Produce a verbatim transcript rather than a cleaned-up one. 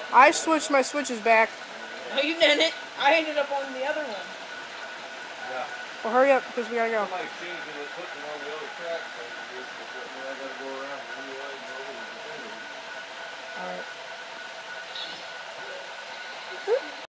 I switched my switches back. No, you didn't. I ended up on the other one. Yeah. Well, hurry up, because we gotta go. Somebody's changing it, putting all the other tracks over here, so I gotta go around anyway and over.